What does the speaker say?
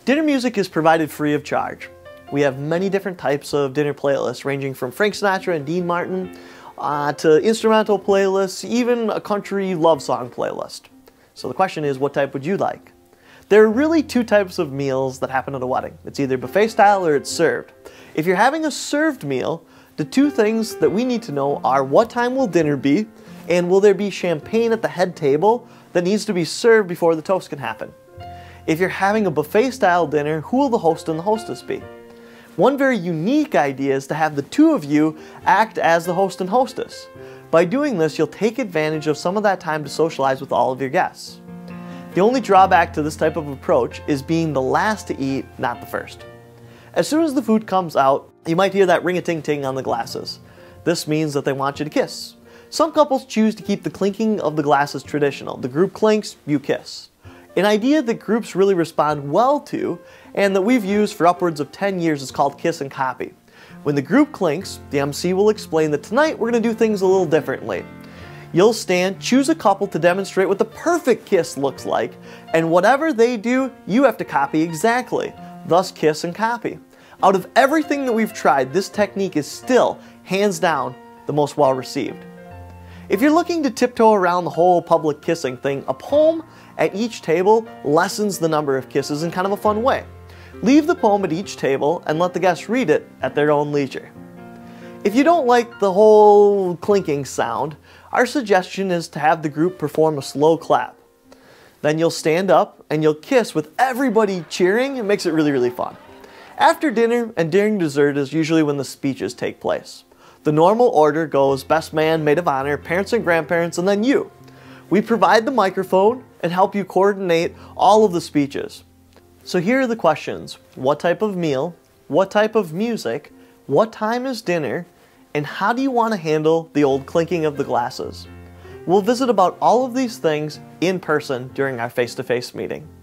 Dinner music is provided free of charge. We have many different types of dinner playlists, ranging from Frank Sinatra and Dean Martin to instrumental playlists, even a country love song playlist. So the question is, what type would you like? There are really two types of meals that happen at a wedding. It's either buffet style or it's served. If you're having a served meal, the two things that we need to know are what time will dinner be, and will there be champagne at the head table that needs to be served before the toast can happen. If you're having a buffet style dinner, who will the host and the hostess be? One very unique idea is to have the two of you act as the host and hostess. By doing this, you'll take advantage of some of that time to socialize with all of your guests. The only drawback to this type of approach is being the last to eat, not the first. As soon as the food comes out, you might hear that ring-a-ting-ting on the glasses. This means that they want you to kiss. Some couples choose to keep the clinking of the glasses traditional. The group clinks, you kiss. An idea that groups really respond well to, and that we've used for upwards of 10 years, is called kiss and copy. When the group clinks, the MC will explain that tonight we're going to do things a little differently. You'll stand, choose a couple to demonstrate what the perfect kiss looks like, and whatever they do, you have to copy exactly. Thus, kiss and copy. Out of everything that we've tried, this technique is still, hands down, the most well received. If you're looking to tiptoe around the whole public kissing thing, a poem at each table lessens the number of kisses in kind of a fun way. Leave the poem at each table and let the guests read it at their own leisure. If you don't like the whole clinking sound, our suggestion is to have the group perform a slow clap. Then you'll stand up and you'll kiss with everybody cheering. It makes it really, really fun. After dinner and during dessert is usually when the speeches take place. The normal order goes best man, maid of honor, parents and grandparents, and then you. We provide the microphone and help you coordinate all of the speeches. So here are the questions. What type of meal? What type of music? What time is dinner? And how do you want to handle the old clinking of the glasses? We'll visit about all of these things in person during our face-to-face meeting.